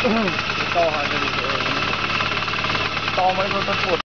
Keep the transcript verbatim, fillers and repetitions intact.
ต่อหากันอีกต่อไม่ก็ตะกด